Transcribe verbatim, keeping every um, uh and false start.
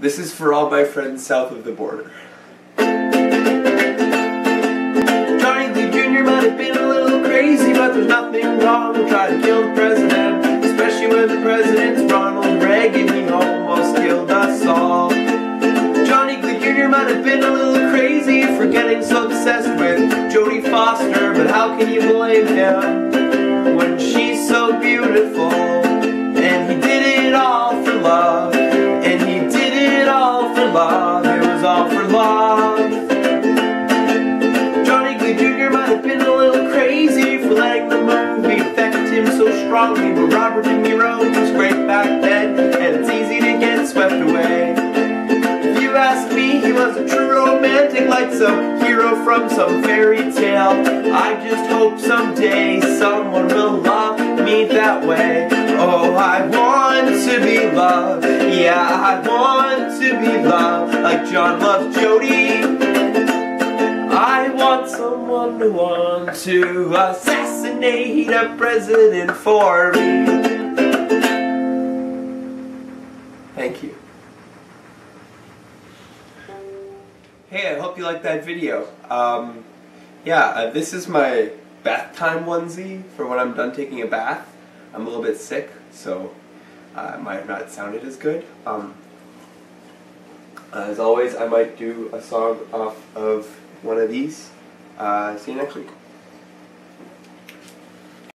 This is for all my friends south of the border. Johnny Lee Junior might have been a little crazy, but there's nothing wrong with trying to kill the president, especially when the president's Ronald Reagan. He almost killed us all. Johnny Lee Junior might have been a little crazy for getting so obsessed with Jodie Foster, but how can you blame him when she's so beautiful? And he did it all for love, and he did it all for love, it was all for love. Johnny Lee Junior might have been a little crazy for letting the movie affect him so strongly, but Robert De Niro was great back then, and it's easy to get swept away. If you ask me, he was a true romantic, like some hero from some fairy tale. I just hope someday someone will love me that way. Oh, I want to be loved, yeah, I want to be loved like John loves Jodie. I want someone to want to assassinate a president for me. Thank you. Hey, I hope you liked that video. Um, yeah, uh, this is my bath time onesie for when I'm done taking a bath. I'm a little bit sick, so uh, it might have not sounded as good. Um, as always, I might do a song off of one of these. Uh, see you next week.